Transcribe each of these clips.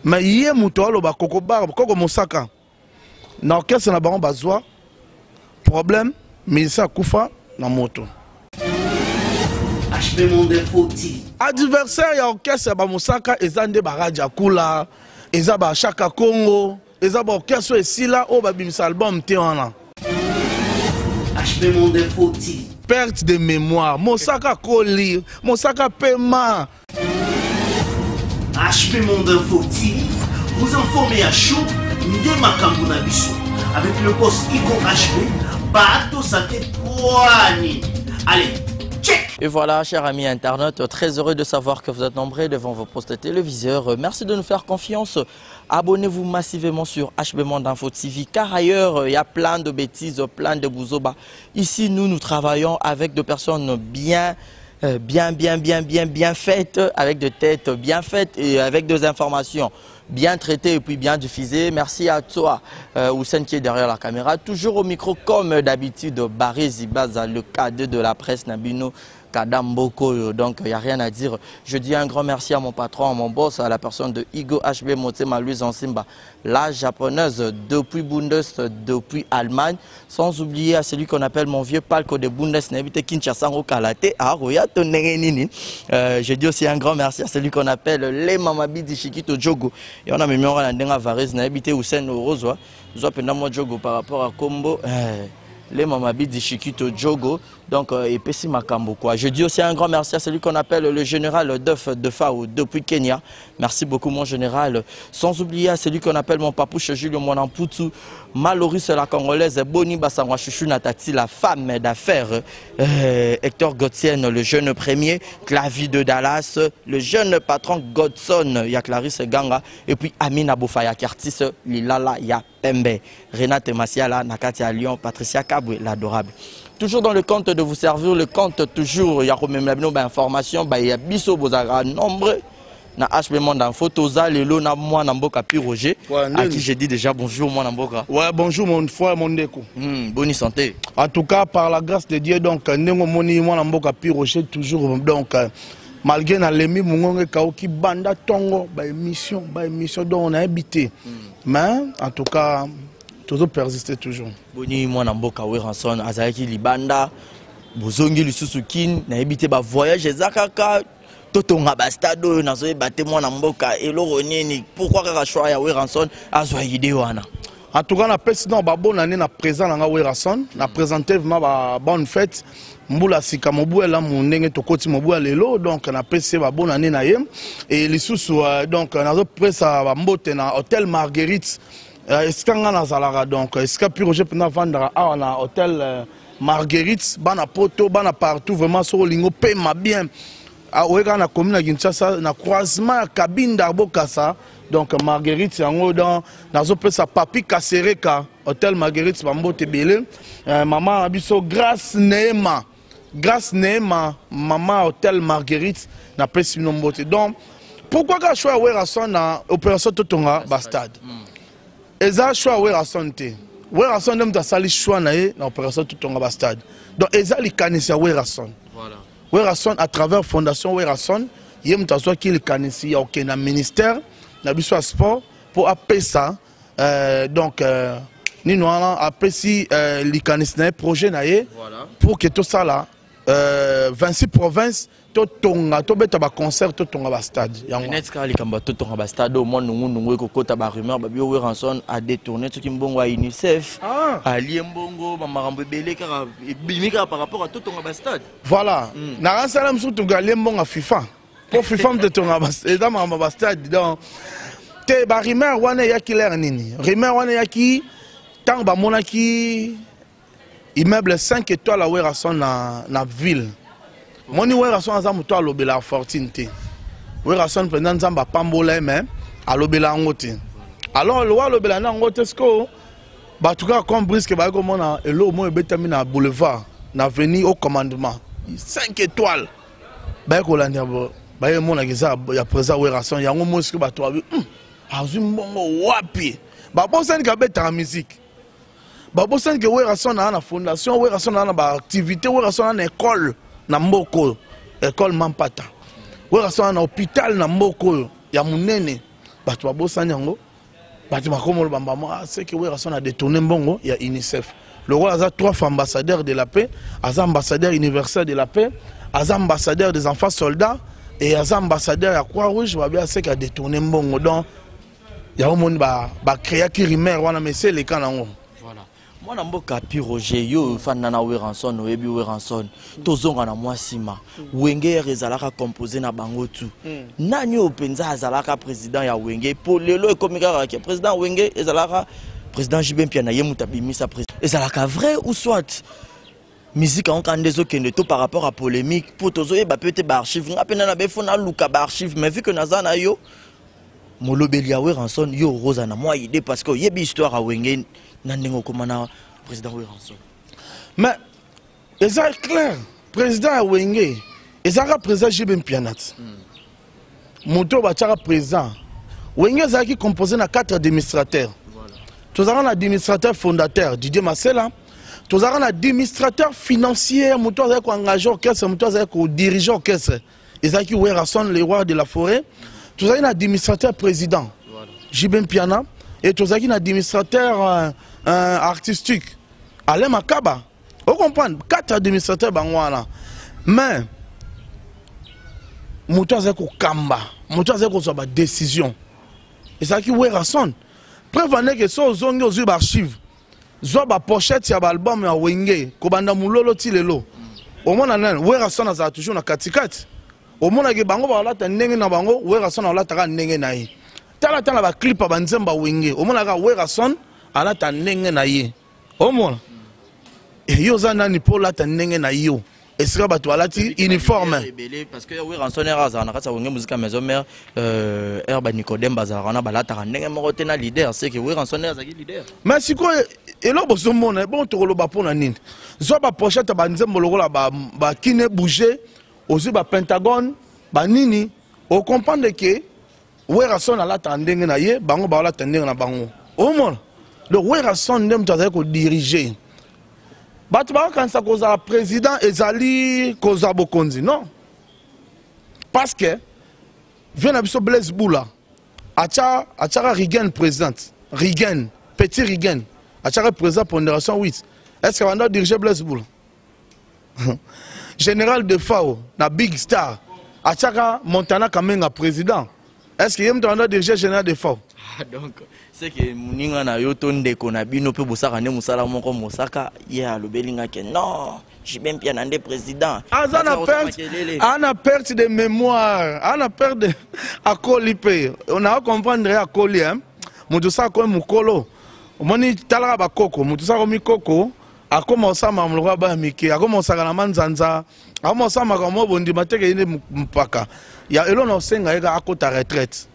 mais yé muto aloba koko bar koko mosaka na orchestre na bango bazwa problème musicien akufa na moto HB Monde Foti adversaire ya orchestre ba mosaka eza nde baraja kula eza ba Chaka Congo eza ba orchestre esila o ba bimisa album te wana HB Monde Foti perte de mémoire mosaka koli mosaka paiement HB Monde Foti vous informez à chaud Nde Makambo na biso avec le boss Igo HB Bato Sate Kwani. Allez, check. Et voilà, chers amis internautes, très heureux de savoir que vous êtes nombreux devant vos postes téléviseurs. Merci de nous faire confiance. Abonnez-vous massivement sur HB Monde Info TV, car ailleurs, il y a plein de bêtises, plein de bouzoba. Ici, nous travaillons avec des personnes bien faites, avec des têtes bien faites et avec des informations bien traitées et puis bien diffusées. Merci à toi, Hussein, qui est derrière la caméra. Toujours au micro, comme d'habitude, Barry Zibaza, le cadet de la presse Nabino Kadamboko. Donc, il n'y a rien à dire. Je dis un grand merci à mon patron, à mon boss, à la personne de Igo HB Motema Louise Ansimba, la japonaise depuis Bundes, depuis Allemagne. Sans oublier à celui qu'on appelle mon vieux palco de Bundes, Kinshasa au Kalate. Je dis aussi un grand merci à celui qu'on appelle les Mamabidi Shikito Jogo. Et on a mis en Ndenga Varese, n'habité Hussein Orozoa. Nous avons Jogo par rapport à Combo. Les Mamabidi Shikito Jogo. Donc, et Pessi Makambo quoi. Je dis aussi un grand merci à celui qu'on appelle le général Duff de Fao depuis Kenya. Merci beaucoup mon général. Sans oublier à celui qu'on appelle mon papouche Julio Monamputu, Maloris la Congolaise, Boni Bassangwa Chouchou Natati, la femme d'affaires, Hector Gauthier, le jeune premier, Clavi de Dallas, le jeune patron Godson, ya Clarisse Ganga, et puis Amine Aboufaya Kartis, Lilala Ya Pembe, Renate Masiala, Nakati à Lyon, Patricia Kabwe, l'adorable. Toujours dans le compte de vous servir, le compte toujours, il y a même information, il y a biso bozara nombre, na HB Monde Info, toza lelo na moi namboka pi Roger, à qui j'ai dit déjà bonjour moi namboka. Ouais, bonjour mon frère mon ndeko. Bonne santé. En tout cas, par la grâce de Dieu, donc, nengo moni moi namboka pi Roger toujours donc. Malgré na lemi mungonge kaoki banda tongo, ba émission dont on a habité. Mais en tout cas, toujours persister toujours. Boni moi namboka Weranson azaki libanda bozongi lisusukin na habité ba voyage ezakaka totonga ba stade nazo ebate moi namboka eloro nini pourquoi ka choix ya Weranson azwa idée wana. En tout cas, na président ba bonne année na présent na Weranson, na présenté vraiment ba bonne fête. Mbula sika mobu la mundenge tokoti mobu lelo donc na pese ba bonne année na yem et lisusu donc nazo presa ba mbote na hôtel Marguerite. Est-ce qu'on a Zalara donc est-ce que puis Roger pendant vendre à un hôtel Marguerite bana poto bana partout vraiment sur lingo paye ma bien à Ouega na commune à Kinshasa na croisement cabine d'Arbokassa donc Marguerite en haut dans nazo pesa papi Kasereka hôtel Marguerite bambo tebele maman abiso grâce Neema maman hôtel Marguerite na pesi nombote donc pourquoi ka choix Weranson na opération Totonga Bastade. Eza choix Weranson te. Weranson dem ta sali choix na opération Totonga Bastade. Donc eza li kanisia Weranson. Voilà. Weranson à travers fondation Weranson, yem ta soit qui li kanisia OK na ministère na biso sport pour appeler ça donc ni noana appeler si li kanisia projet na pour que tout ça là 26 provinces totonga to beta ba concert totonga ba stade yango net ka likamba totonga ba stade au monde nungu ko kota ba rumeur ba bio Weranson a détourné tout kimbongo à UNICEF à liembongo ba marambo belé ka bimika par rapport à totonga ba stade voilà na ransala msutu ga liembongo à FIFA pour FIFA totonga ba stade da marambo ba stade donc te ba rumeur wana ya kiler nini rumeur wana ya ki tang ba monaki immeuble 5 étoiles à Weranson na ville. Moni Weranson aza muto alobela fortune te. Weranson pendant nzamba pambola mais alobela ngote. Alors le wa alobela na ngote sko ba tout cas comme brisque ba ko mona elo mo ebetami na boulevard na avenue au commandement 5 étoiles. Ba ko landa ba ye mona kiza ya présent Weranson yango mo sko ba to abi azu mbongo wapi. Ba bonsa ni ka beta musique. Babosan que Weranson na fondation, Weranson na ba activité, Weranson na école na mboko, école Mampata. Weranson na hôpital na mboko ya munene. bato babosani yango bato bakomolo bambamo c'est que Werason a détourné mbongo ya UNICEF. Le roi a 3 fois ambassadeur de la paix, aza ambassadeur universel de la paix, aza ambassadeur des enfants soldats et aza ambassadeur ya Croix-Rouge, babia c'est a détourné mbongo donc ya au monde ba créer qui rimer wana mais c'est les kanango. Voilà. Moi na mboka pi Roger yo fana na Werason oyebi Werason tozonga na mwasima Wenge rezalaka composé na bango tu. Nani openza azalaka président ya Wenge pour lelo ekomika ka président Wenge ezalaka président Jibem Piana yemuta bimisa président. Ezalaka vrai ou soit musique en kandezo keneto par rapport à polémique pour tozo e ba peut-être ba archive ngapena na befona luka ba archive mais vu que nazana yo molobeli ya Werason yo rosa na moi idée parce que yebi histoire à Wenge nandengo komana président Werason. Mais c'est clair président Wenge ezaka président Jibem Pianat. Moto bataka président Wenge zaki composé na 4 administrateurs. Tous avons un administrateur fondateur, Didier Massela. Tous avons un administrateur financier, nous avons engagé orchestre, nous avons dirigé orchestre. Ils ont Werason, les rois de la forêt. Tous avons un administrateur président, Jibem Piana. Et tous avons un administrateur artistique, Alain Makaba. Vous comprenez? 4 administrateurs bangwana. Mais, nous avons Kamba, nous avons une décision. Et ça qui Werason. Prévenez que so zongi aux archives. Zo ba pochette ya album ya Wenge, kobanda mulolo tilelo. Au moins nan Werason aza toujours na katikati. Au moins ke bango ba lata ndenge na bango, Werason alata ka ndenge na ye. Tala ba clip ba nzemba Wenge. Au moins ka Werason alata ndenge na ye. Au moins. Et yo za nani pour lata ndenge na yo. Et sera bato alati uniforme parce que Werason era za na kasa Wenge musique maison mère Herba Nicodème bazarana balata ndenge moko te na leader c'est que Werason era za leader. Mais si quoi et là boso mona bon to koloba pona nini. Zo ba pochette ba nzembo lokola ba kine bouger ozu ba Pentagone ba nini o comprendre que Werason alata ndenge na ye bango ba alata ndenge na bango. Au moins le Werason ndem taza ko diriger. Quand ça cause le président ezali cause bokonzi non parce que vient abiso Blaise Boula acha Rigen président Rigen petit Rigen acha président pondération 8 est-ce que on doit diriger Blaise Boula général de FAO na Big Star acha Montana Kamenga président est-ce qu'il y a un doit diriger général de FAO donc c'est que muninga na yoto ndeko na bino pe bosaka ne musala moko mosaka ya lobelinga ke non Jibem Piana ndé président ana perte de mémoire ana perte de akolipe on a comprendre akoli hein mutu sa ko mukolo omoni talaka bakoko mutu sa ko mikoko akoma osama mloko ba miki akoma osaka na manzanza akoma osama ka mo bondi mateke ine mpaka ya elona osenga eka akota retraite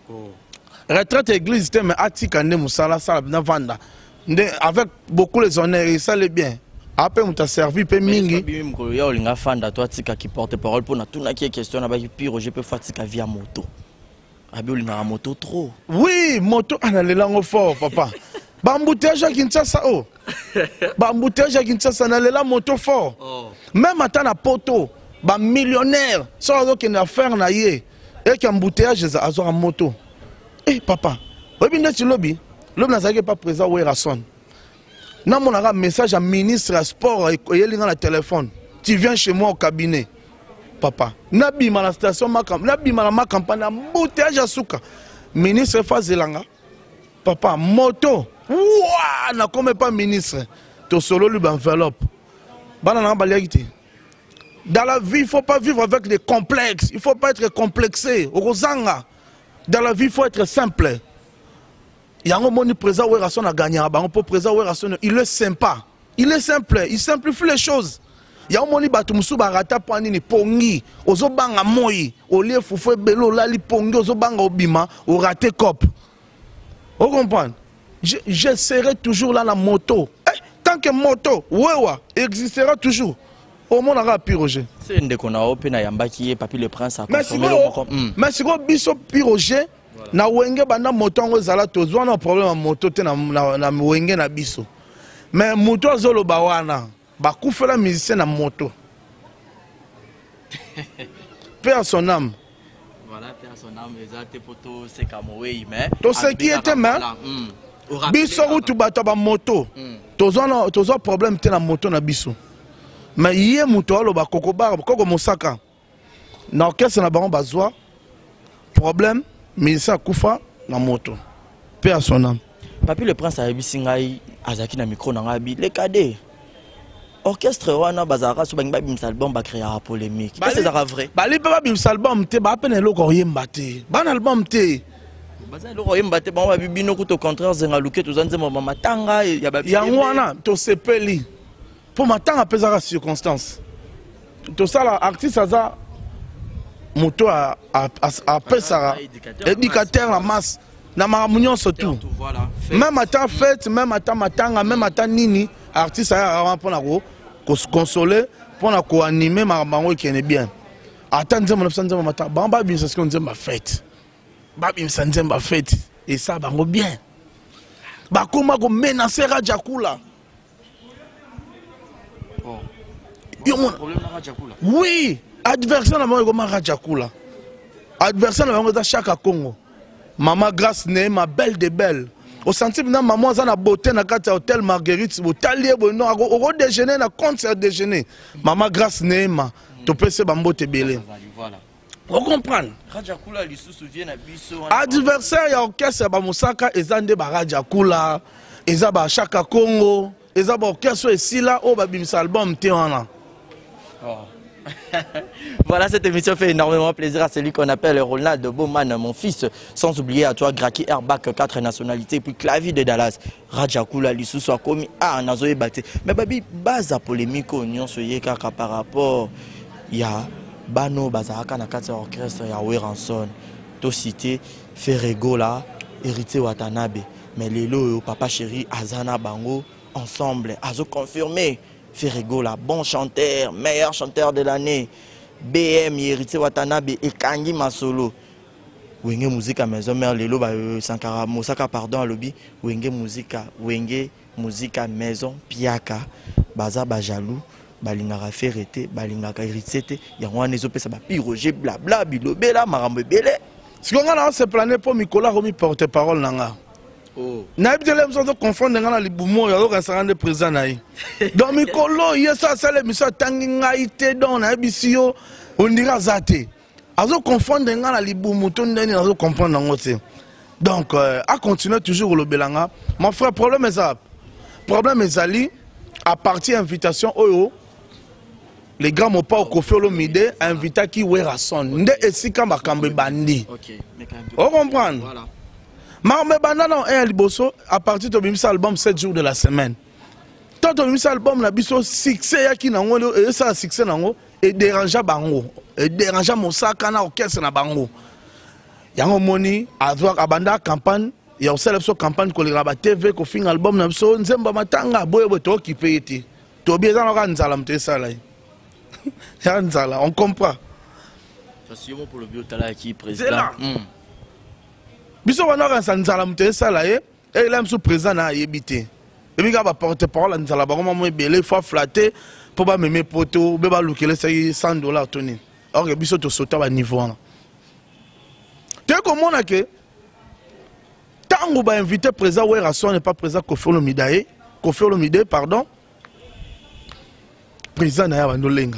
retraite église mais atika nde musala sala na vanda avec beaucoup les honneurs ça le bien après on t'a servi pe mingi bimko ya olinga fanda toi tika qui porte parole pour na tuna qui question na ba pire je peux fatika via moto abi olinga moto trop oui moto analelango fort papa bambouteage à Kinshasa oh bambouteage à Kinshasa analela moto fort même ata na poto ba millionnaire so zo ki na faire na ye et ki embouteage azo en moto. Eh papa, tu lobby n'a pas présent Werason. N'a mon message à ministre à sport et il dans le téléphone. Tu viens chez moi au cabinet. Papa, nabi ma la station nabi ma campagne embouteage à souka. Ministre Fazelanga. Papa, moto. Ouah, n'a comme pas ministre. To solo lui enveloppe. Banana baliagité. Dans la vie, il ne faut pas vivre avec des complexes. Il ne faut pas être complexé. Rosanga. Dans la vie, il faut être simple. Il y a un moment où le président Werason a gagné. Le président Werason, il est sympa. Il est simple. Il simplifie les choses. Il y a un moment où il y a un pongi, ozobanga moi, au lieu de belo lali pongi, ozobanga obima, au raté cop. Vous comprenez? Je serai toujours là la moto. Tant que moto, wewa, existera toujours. Au monde a Roger. C'est une qu'on a open yamba qui est papi le prince a consommé le mais si vous biso Roger na Wenge banda moto ngo zala tozwa na problème moto te na Wenge na biso. Mais moto azolo bawana ba kufela musicien na moto. Père son âme. Voilà, personne n'a mais poto c'est Kamoé mais to ce qui était mais biso route bato ba moto tozo problème te na moto na biso mais yé moto alo ba kokobar koko mosaka na orchestre na bango bazwa problème mais ça kufa na moto personne. Papi le prince a bisingai azaki na micro na ngabi les cadets orchestre wana bazara so bangi babimisa album ba créer polémique est-ce que c'est vrai bali ba babimisa album te ba peine loko yemba te ban album te baza loko yemba te ba babino ko to contraire zenga luke to zanze mama matanga ya ba yango wana to sepeli pour matanga pesara circonstance to sala artiste aza moto a pesara éducateur la masse na mamunyon surtout même à fête même à matanga même à nini artiste a pour na ko consoler pour na ko animer mamango qui est bien attendre mon absence de matin bamba bien c'est qu'on dit ma fête babi msanze ma fête et ça bango bien ba koma ko menacer Radjakula oui adversaire na bango ko Radjakula adversaire na bango da Chaka Congo Maman Grâce Neema belle de belle au senti na maman za na beauté na kata hôtel Marguerite botalier bono au déjeuner na concert déjeuner Maman Grâce Neema to pese bambote belé on comprend Radjakula lisusu vient na biso adversaire ya orchestre ba Mosaka ezande ba Radjakula eza ba Chaka Congo eza ba orchestre esila o ba bimisa album te wana. Voilà, cette émission fait énormément plaisir à celui qu'on appelle Ronald Bowman, mon fils. Sans oublier à toi, Graki Airbag, 4 nationalités, puis Clavier de Dallas, Radjakula, Lissou, Komi, Nazoé Baté. Mais babi, base à polémique, on se kaka par rapport, il y a Bano, Bazaraka, Nakata Orchestre, il y a Weranson, to cité, Ferrego là, Hérité Watanabe. Mais les lots, Papa Chéri, Azana Bango, ensemble, Azo confirmé. Ferrego là, bon chanteur, meilleur chanteur de l'année. BM, Hérité Watanabe et Kangi Masolo. Wenge musique maison mère lelo ba Sankara Mosaka pardon lobby. Wenge musique maison piaka. Baza ba jaloux, balingaka ferrete, balingaka hérité, yango wana ezopesa ba piroger blabla bilobela marambo belé. Si on a se plané pour Nicolas Romi porte-parole nanga. Na habité les gens confondent dans la liboumo ya ko sarande président naï. Donc Mikolo yesa sale miso tangi ngaite don na bisio on dira zate. Azo confondre dans la liboumo to ndeni azo comprendre ngote. Donc à continuer toujours le belanga. Mon frère problème est ça. Problème est ali à partir invitation oyo les grands mo pas au Koffi Olomide invita ki Weranson. Nde esika makambe bandi. OK. On comprend. Voilà. Mais bandana un liboso à partir de bimisa album 7 jours de la semaine. Tant que bimisa album na biso succès yaki na ngo et ça succès na ngo et déranger bango et déranger Mosaka na orchestre na bango. Yango moni avoir abanda campagne ya oselebso campagne ko lira ba TV ko fin album na biso nzemba matanga boye to occupé été. To bieza na nzala mte sala. Ya nzala on comprend. Ça c'est pour le biotala qui président. Biso wana ka sanzala mte sala et là monsieur président na yebité. Et puis ba porte-parole nzala ba mo ebele faut flatter pour ba meme poto be ba lukele say $100 toni. Or biso to sauter ba niveau wana. Te komona ke tango ba invité président Weranson et pas président Koffi Olomide pardon. Président na ya bandolenga.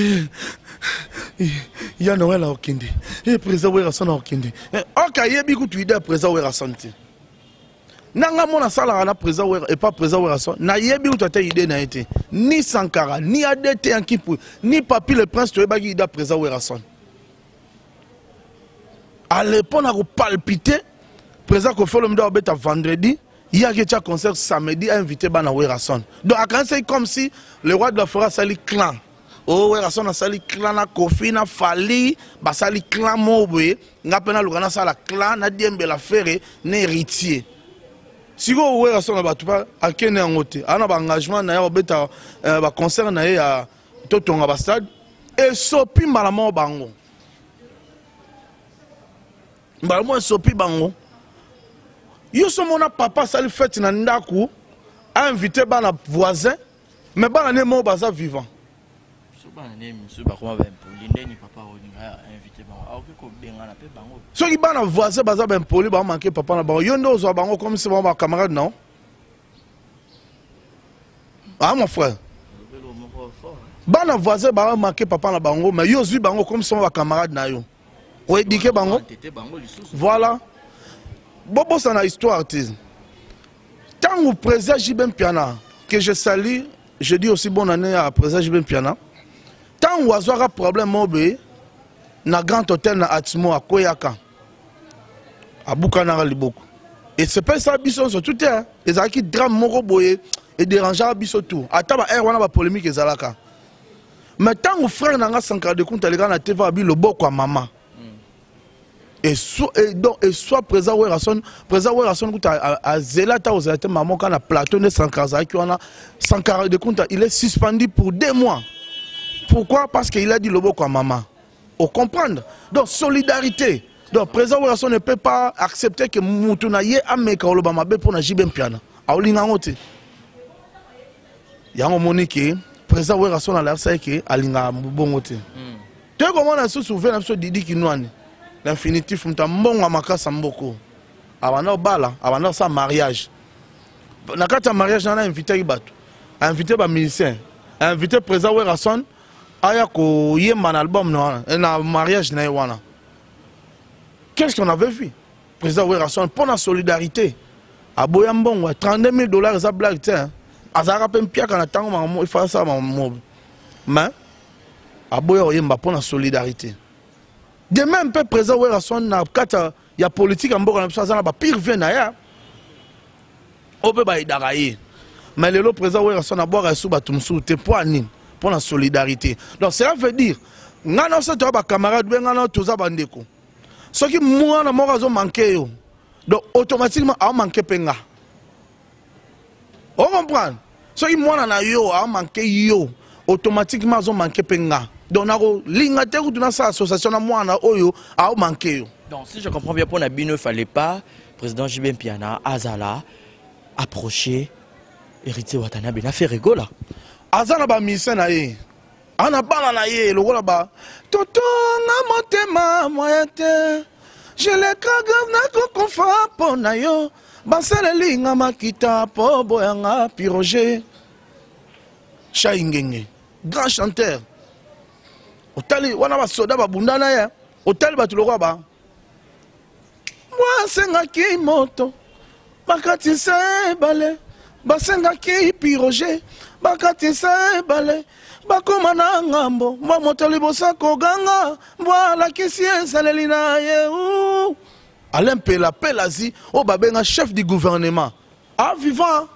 Il y a Noël à Okinde. Et président Weranson à Okinde. Ok, il y a beaucoup de président Weranson. Nanga mona sala na président et pas président Weranson. Na yebi utata idée na été. Ni Sankara, ni ADT en Kipu, ni Papi le Prince tu ebagi ida président Weranson. À l'époque on a palpité président Koffi Olomide obeta vendredi. Il y a un concert samedi invité bana Weranson. Donc c'est comme si le roi de la forêt sali clan. Oh Weranson a sali clan na Koffi na Fali ba sali clan mobwe ngapena lugana sala clan na Diembe la Ferré na héritier. Si go Weranson na batupa akene ngote ana ba engagement na ya obeta ba concert na ya totonga ba stade et sopi malamo bango. Malamo sopi bango. Yo somona papa sali fête na ndaku a invité bana voisin mais bana ne mo baza vivant. soki bana voisin baza b'impoli bamanke papa na bango yo nde ozwa bango comme si bango bacamarade non. Ah mon frère, bana voisin bamanke papa na bango mais yo ozwi bango comme si bango bacamarade na yo oédike bango. Voilà bobosa na histoire te tant au président Jibem Piana que je salue, je dis aussi bonne année à président Jibem Piana. Tant ou azwaka problème mobe na grand hôtel na Atimo à Koyaka à Bukanara Liboko et c'est pas ça biso sur tout terre les aki drame moko boye et déranger biso tout ataba air wana ba polémique ezalaka mais tant ou frère nanga Sankara de compte les gars na TV abi loboko à maman et soit président Werason à Zelata aux Zelata maman quand na plateau de Sankara qui wana Sankara de compte il est suspendu pour 2 mois. Pourquoi? Parce qu'il a dit le mot comme maman. On comprend. Donc, solidarité. Donc, président Werason ne peut pas accepter que Moutunaye Ameka Olobamabe pour na Jibem Piana. Aolinga ngote. Yango monike, président Werason a l'air ça que alinga bongote. Tu sais comment on a souffert un peu Didi Kinouani. L'infinitif, on t'a mbonga makasa mboko. Avant bala, avant ça mariage. Nakata mariage, on a invité Ibatu. Invité ba musicien. Invité président Werason. Aya ko yemba na album na mariage na wana. Qu'est-ce qu'on avait vu? Président Werason pour la solidarité. A Boyambon, $32,000 ça blague tiens. Azara pem pia kana tango il faut ça mais a Boya yemba pour la solidarité. De même peu président Werason na kata ya politique en Boka na ça na ba pire vient na ya. Obe ba idaraye. Mais le président Werason a boire sous batumsu te poani. Pour la solidarité. Donc cela veut dire, nous avons des camarades, nous avons tous bandeko. Ce qui moi na morazo manqué yo. Donc automatiquement a manqué penga. On comprend? Ce qui moi na yo a manqué yo, automatiquement a manqué penga. Donc nako linga te ku tuna sa association na moi na oyo a manqué yo. Donc si je comprends bien pour na bino fallait pas président Jibem Piana Azala approcher héritier Watanabe na fait rigola. Azana ba mission na ye ana bana na ye lokola ba toto na motema moyete je le kagave na kokonfa po na yo basele linga makita po boyanga piroger Chaingenge grand chanteur otali wana ba soda ba bundana ya otali ba tuloko ba moi senga ki moto bakati sa balé basenga ki piroger bakati sa balé bakoma na ngambo mwa moto libosa koganga mbwala kisi esaleli na ye Alain Pela Pelazi o babenga chef du gouvernement a vivant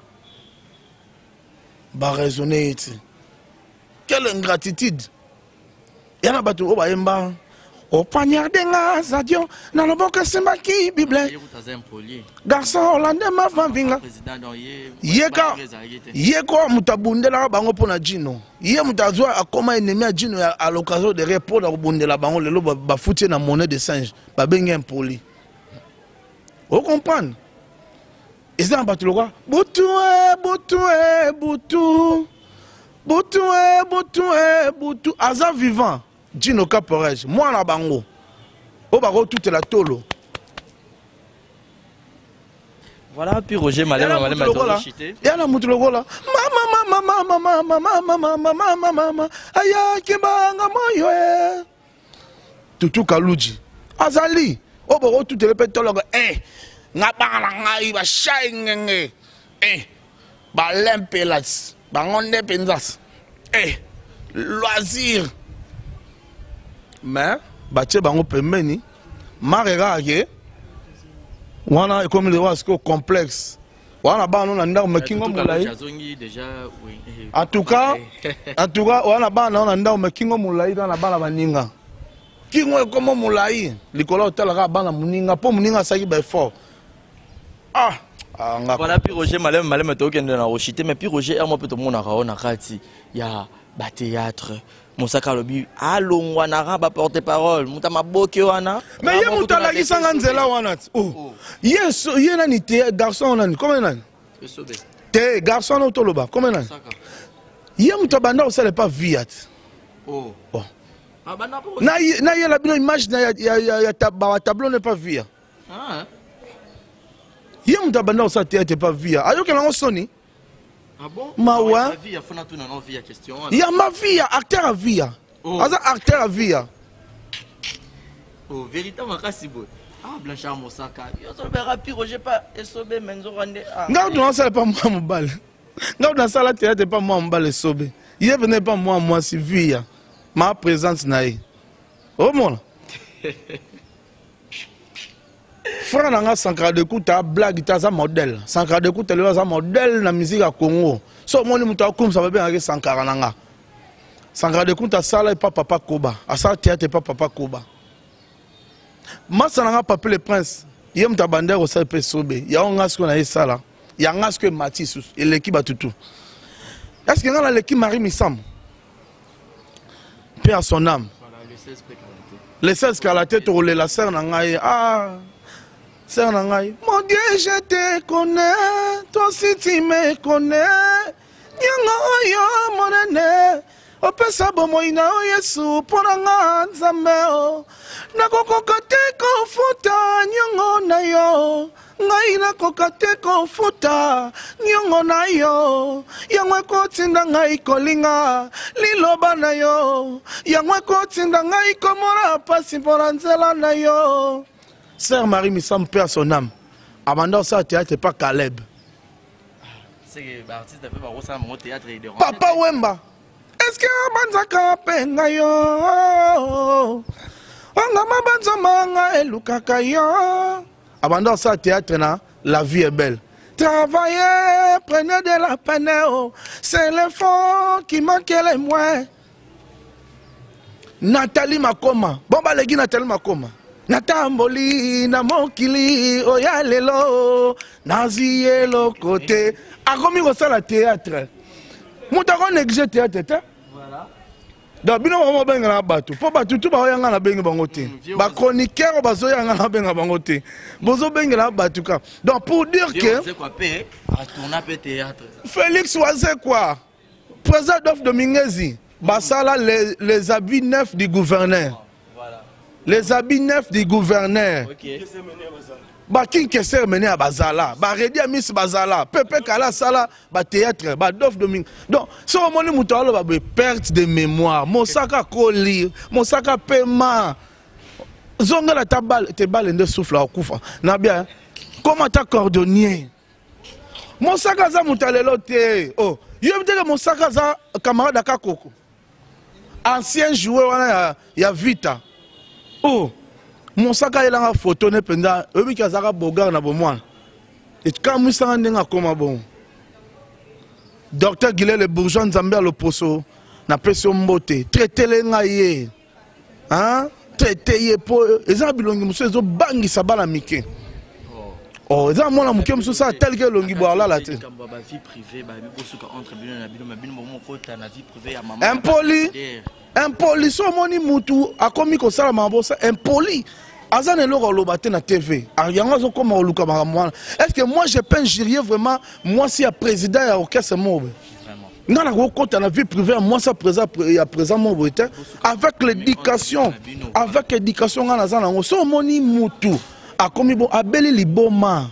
ba raisonner iti quelle ingratitude yana batu o bayemba o pagnardenga zadio na loboka semba ki bible garçon hollandais ma vanvinga yeko mutabundela bango pona jino ye mutazwa akoma ennemi a jino à l'occasion de répondre au bundela bango lelo ba foutir na monnaie de singe ba benga impoli o comprendre et ça batu loka butu aza vivant Dino Caporage, moi na bango. O bako toute la tolo. Voilà, puis Roger Malem a chité. Yana mutulogola. Mama. Aya kibanga moyo e. Tutu Kaluji. Azali. O bako toute le pétologue. Nga bana ngai ba shaingenge. Ba lempelas. Ba ngonde penzas. Loisir. Mais bache bango pembeni marera ke wana comme le wasco complexe wana bana na ndako mekingo mulai en tout cas wana bana na ndako mekingo mulai na bana baninga kingo comme mulai likolo talaka bana muninga po muninga saki ba fort voilà puis Roger Malem to kende na rochité mais puis Roger moi peut tout monde na kati ya ba théâtre Moussaka lobi alongwa na raba porte-parole mutama boke wana mais ye mutala kisanga nzela wana yes ye nani te garçon nani comment nani te garçon no toloba comment nani ye mutabanda osale pas viat Oh. Bon. Na y a la image ya tableau n'est pas via. Ah. Y a mon tableau ça théâtre pas via. Ayo que la soni. Ah bon? Ma vie a fona tout non via question. Y a ma vie acteur à via. Asa acteur à via. Oh, véritablement kasi boy. Ah, Blanchard Moussaka. Yo so be rapide, j'ai pas esobe menzo rande. Ngarde non ça pas moi mon balle. Ngarde dans ça la théâtre pas moi mon balle esobe. Y venait pas moi si via. Ma présence naïe. Oh mon. Frère nanga Sankara de Kouta blague ta za modèle. Sankara de Kouta le za modèle na musique à Congo. So moni muta comme ça va bien avec Sankara nanga. Sankara de Kouta sala pas papa Koba. A ça théâtre pas papa Koba. Masa nanga papa le prince. Yem ta bandère au sa pe sobe. Ya on ngas ko na sala. Ya ngas ko Matisse et l'équipe batutu. Est-ce que ngala l'équipe Marie Missam? Paix à son âme. Les 16 Kalaté, tu roules la sœur Nangaï. Ah, sœur Nangaï. Mon Dieu, je te connais. Toi aussi, tu me connais. Nyango yo, mon aîné. Opesa bomoina o Yesu. Ponanga nzameo. Nakokoka te konfuta. Nyango na yo. Ngai nakoka te konfuta. Nyango na yo. Yangwe kotinda ngai kolinga. Liloba na yo. Yangwe kotinda ngai komora pasi mpona nzela na yo. Sœur Marie Missam perd son âme. Amanda ça théâtre pas Caleb. C'est que l'artiste fait pas ça mon théâtre et de Papa Wemba. Est-ce que banzaka penga yo? Anga mabanza manga elukaka yo. Abandon ça théâtre na la vie est belle. Travaillez, prenez de la peine, oh. C'est l'effort qui manque les moins. Nathalie Makoma, bomba legi Nathalie Makoma. Natamboli na mokili oya lelo naziye lo côté. Akomi ko sala théâtre. Mutako néglige théâtre. Voilà. Donc bino mo benga na bato. Po bato tout ba oyanga na benga bango te. Ba chroniqueur bazo yanga na benga bango te. Bozo benga na bato ka. Donc pour dire que c'est quoi paix à tourner pe théâtre. Félix Oazé quoi? Président Adolphe Dominguezi. Basala les habits neufs du gouverneur. Voilà. Les habits neufs du gouverneur. OK. Ba king keser mené à Bazala, ba redi à Miss Bazala, Pepe Kala Sala, ba théâtre, ba Adolphe Domingue. Donc, si on moni mutalo ba perte de mémoire, Mosaka Koli, Mosaka Pema. Zonga la tabal te balle de souffle à Koufa. Na bien. Comment ta cordonnier? Mosaka za mutalelo te. Oh, yo biteke Mosaka za camarade à Kakoko. Ancien joueur ya Vita. Oh. Mosaka il a une photo ne penda obi kazaka bogar na bomwana et quand musanga ndenga koma bon docteur Guillet le bourgeois Nzambe le poso na pression mbote traiter lenga ye hein traiter ye po eza bilongi muso ezo bangisa bala mike oh eza mona muke muso sa tel que longi boala la te ba vie privée ba bosuka entre bino na bino mo kota na vie privée ya maman impoli so moni mutu akomi ko sala mabosa impoli azane loko lobate na TV arianga zo koma oluka makamwana. Est-ce que moi je peux injurier vraiment moi si ya président ya orchestre mobe ngana ko kota na vie privée moi ça présent mobe était avec l'éducation ngana zana ngo so moni mutu akomi bon abeli liboma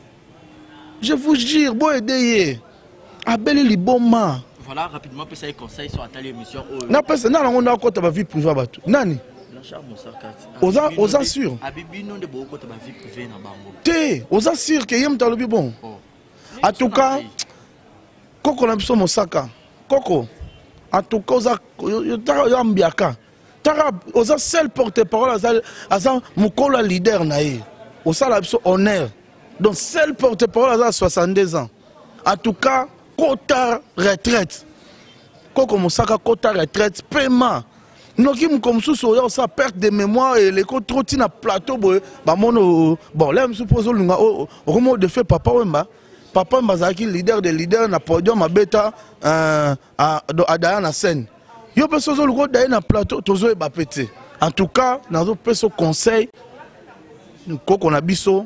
je vous jure bo aider abeli liboma. Voilà rapidement peut ça conseil sur atelier émission na pesa na ngo na kota ba vie privée bato nani Blanchard Moussaka oza sûr abibino de beaucoup de vie privée na bango te oza sûr que yem talobi bon en tout cas koko na biso Moussaka koko en tout cas oza yo ambiaka tara oza seul porte-parole aza mukolo leader na ye osala biso honneur donc seul porte-parole aza 62 ans en tout cas Kota retraite. Koko Moussaka Kota retraite paiement. Noki mukomsusu yo sa perte de mémoire et les trotine na plateau ba mono bon là me suppose lunga au moment de fait papa Wemba zaki leader de leader na podium abeta à Diana scène. Yo peso zo lugo dai na plateau tozo e ba pété. En tout cas, nazo peso conseil Koko na biso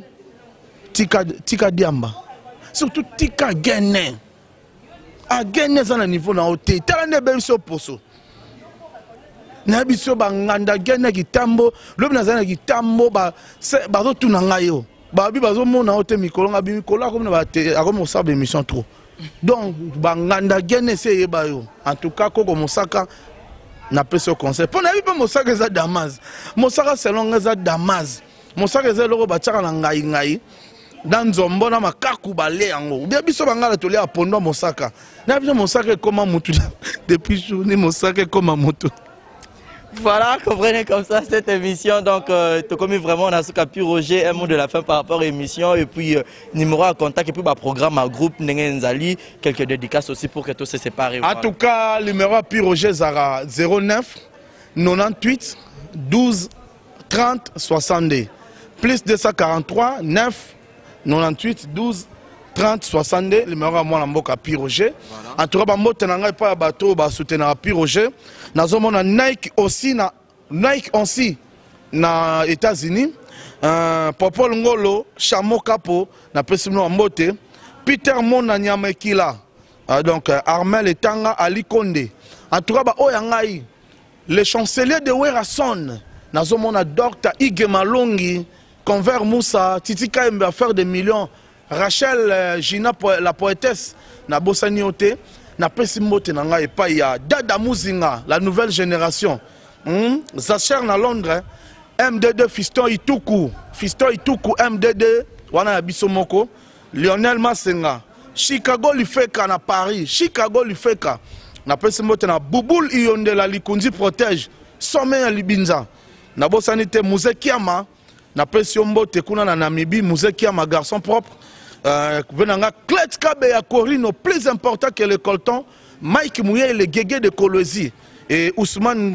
tika diamba. Surtout tika gagner. A gagner ça na niveau na hauteur. Tala ne be biso poso. na biso banganda gene kitambo lobi nazana kitambo ba bazo tunanga yo ba bi bazo mona ote mikolo nga bi mikolo comme na ba comme on sabe émission trop donc banganda gene c'est ba yo en tout cas koko mosaka na peso conseil pour na bi pa mosaka za Damas mosaka selon za Damas mosaka za loko ba tsaka na ngai dans nzombo na makaku bale yango bien biso bangala tole a pondo mosaka na biso mosaka comme mutu depuis journée mosaka comme mutu. Voilà, comprenez comme ça cette émission. Donc, tu commis vraiment, on a ce Pi Roger, un mot de la fin par rapport à l'émission. Et puis, numéro à contact, et puis, programme à groupe, Nzali, quelques dédicaces aussi pour que tout se sépare. En tout cas, le numéro à Pi Roger, Zara 09 98 12 30 62. Plus 243 9 98 12 30 62. Le numéro à moi, Lamboka Pi Roger. En tout cas, je suis pas bateau, je soutenir Pi Roger. Nous avons Nike aussi na États-Unis. Popol Ngolo, Chamo Capo, na Pessimno Mbote. Peter Mona Nyamekila. Donc Armel Etanga Ali Konde. En tout cas, le chancelier de Werason. Nous avons Dr. Ige Malongi, Convert Moussa, Titi Kaimbe à faire des millions. Rachel Gina, la poétesse, na Bossaniote. Na Pesimote nanga et pas ya Dada Muzinga, la nouvelle génération. Zacher na Londres, MDD Fiston Ituku, MDD, wana ya Bisomoko, Lionel Masenga, Chicago Lifeka na Paris, Chicago Lifeka. Na Pesimote na Bouboul Iyonde la Likundi protège, Sommet ya Libinza. Na Bosanite Mouze Kiama, na Pesombote kuna na Namibie, Mouze Kiama garçon propre. Venanga Klet Kabe ya Corino, plus important que le Colton, Mike Mouye et le Guégué de Colosi, et Ousmane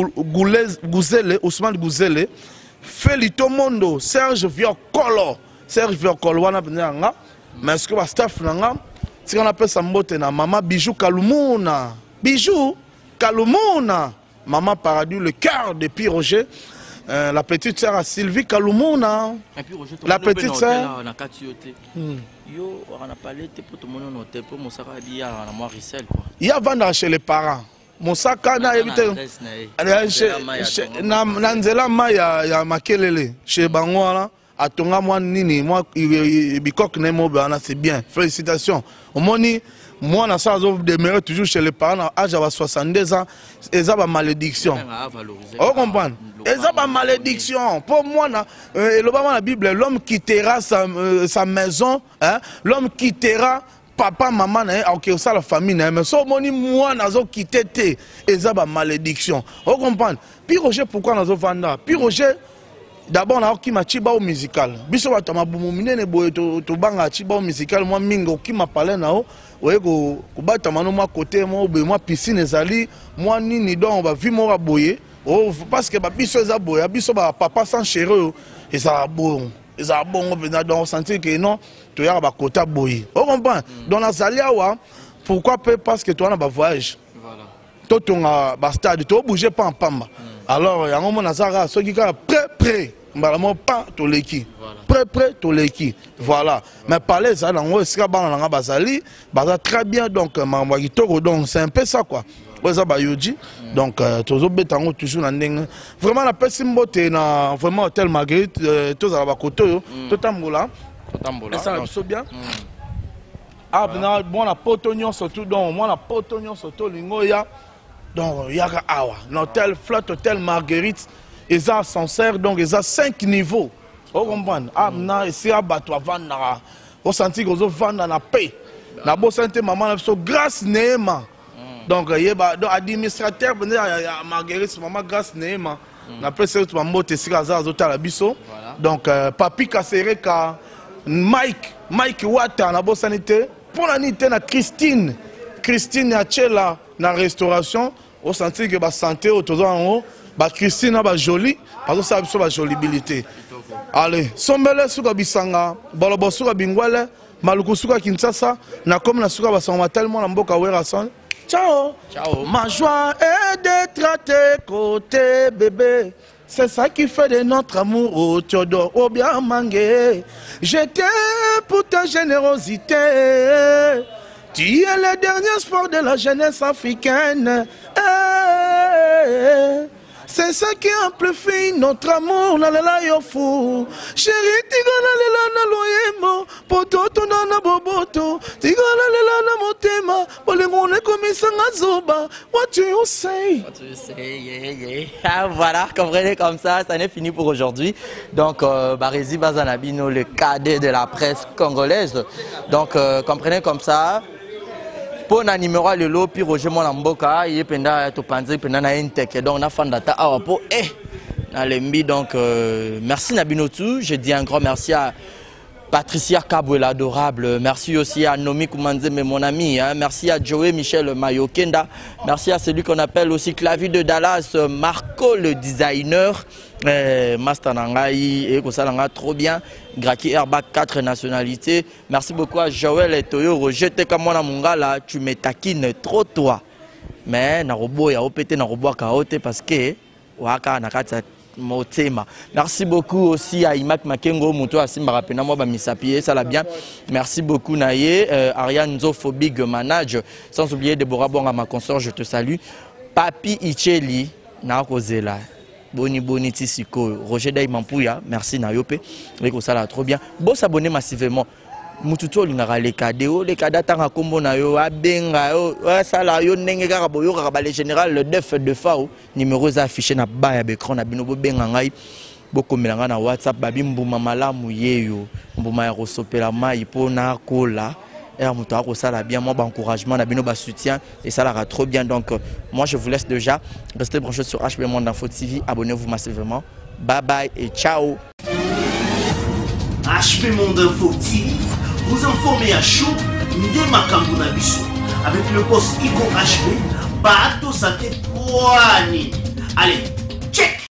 Gouzele, Felito Mondo, Serge Viocolo, wana benanga, mais ce que va staff nanga, si on appelle ça mbote na Mama Bijou Kalumuna, Maman Paradis, le cœur de Pi Roger. La petite sœur à Sylvie Kalumuna. La petite sœur. Il y a vendre chez les parents. Mosaka na évité. Nanzela maya ya makelele chez Bangwala. Atonga moi nini moi bikok nemo bana c'est bien. Félicitations. Omoni moi na ça demeure toujours chez les parents à âge de 62 ans et ça va malédiction. On comprend. Et ça va malédiction. Pour moi la Bible l'homme quittera sa maison, hein, l'homme quittera papa maman OK ça la famille mais so moni moi nazo quitter et ça va malédiction. On comprend. Pi Roger pourquoi nazo vanda? Pi Roger d'abord on a qui m'a chiba au musical. Biso ba tama bumu minene boye to banga chiba au musical moi mingo qui m'a parlé nao oye ko bata mano moi côté moi be moi piscine ezali moi nini donc on va vivre moi boye oh parce que ba biso za boye biso ba papa sans chéri et ça bon donc sentir que non to ya ba kota boye on comprend donc na zalia wa pourquoi parce que toi na ba voyage voilà to tonga ba stade to bouger pas en pamba alors ya ngomo na zara soki ka prêt Mbalamon pas toleki. Prêt toleki. Voilà. Mais parler ça dans le ska bana nga bazali, baza très bien donc mamwagitoko donc c'est un peu ça quoi. Ça ba yoji. Donc tozo betango toujours na ndenge. Vraiment la pesimbote na vraiment hôtel Marguerite tous à la koto yo, to tambola. Ça va bien. Ah bon la potognon surtout donc moi la potognon surtout lingoya. Donc yaka awa, l'hôtel Flat Hôtel Marguerite. Ils ont ascenseur, donc ils ont 5 niveaux. Vous comprenez? Ah, ici, à Bato, Vandara. Vous sentez que vous vendez dans la paix. La bonne santé, maman, grâce Néma. Donc, il y a l'administrateur, Marguerite, maman, grâce Néma. Après, c'est ma moto, c'est la biso. Donc, Papi Kassereka, Mike Wata, la bonne santé. Pour la nuit, Christine Yachela, la restauration. Vous sentez que la santé, autour en haut. Christine a jolie parce que ça a une jolibilité. Allez, sombele suka bisanga, balobo suka bingwele, maluku suka Kinshasa, na comme na suka basanga tellement na mboka Werason. Ciao. Ciao. Ma joie est d'être à tes côtés, bébé. C'est ça qui fait de notre amour au Théodore au bien mangé. J'étais pour ta générosité. Tu es le dernier sport de la jeunesse africaine. C'est ça qui amplifie notre amour, la yo fou. Chérie, tigana lela na loyemo, pototo na boboto, tigana lela na motema, polengone komisa ngazoba. What do you say? What do you say? Yeah. Voilà, comprenez comme ça n'est fini pour aujourd'hui. Donc, Barési Bazanabino, le cadet de la presse congolaise. Donc, comprenez comme ça. Pour un numéro le lot puis Roger Molamboka il est pendant to panzi pendant na inteke donc na fandata awa po na lembi donc merci Nabinotu, je dis un grand merci à Patricia Kabwe l'adorable, merci aussi à Nomi Koumanzeme mon ami, hein. Merci à Joey Michel Mayokenda, merci à celui qu'on appelle aussi Clavier de Dallas, Marco le designer, Master Nangai et Kosalanga trop bien, Graki Herba 4 nationalités, merci beaucoup à Joël et Toyo, Roger Tekamona Mungala, tu me taquines trop toi, mais na robot ya opété na robot kaote parce que waka nakata motema. Merci beaucoup aussi à Imak Makengo Muto Asimba Rapena moi Misapie ça l'a bien. Merci beaucoup Naye Ariane Zofobig Manage sans oublier Deborah Bonga ma consort je te salue. Papi Icheli na kozela. Boni Tisiko Roger Daimampuya merci na yope. Reko ça l'a trop bien. Bon s'abonner massivement. Mututo lingara les cadets tanga kombo na yo abenga yo sala yo ndenge kaka boyo kaka le général le def de fao numéro affiché na ba ya écran na bino bo benga ngai bokomelanga na WhatsApp babi mbuma malamu yeyo mbuma ya kosopela mai pona kola muto akosala bien moi encouragement na bino ba soutien et ça la trop bien donc moi je vous laisse déjà restez branchés sur HB Monde Info TV, abonnez-vous massivement, bye bye et ciao. HB Monde Info TV vous informez à chaud Ndé Makambu na biso avec le boss Iko HB Bato Santé Poani. Allez, check.